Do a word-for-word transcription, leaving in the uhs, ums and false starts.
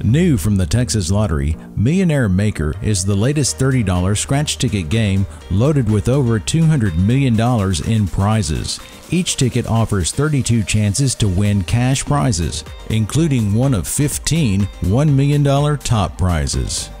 New from the Texas Lottery, Millionaire Maker is the latest thirty dollar scratch ticket game loaded with over two hundred million dollars in prizes. Each ticket offers thirty-two chances to win cash prizes, including one of fifteen one million dollar top prizes.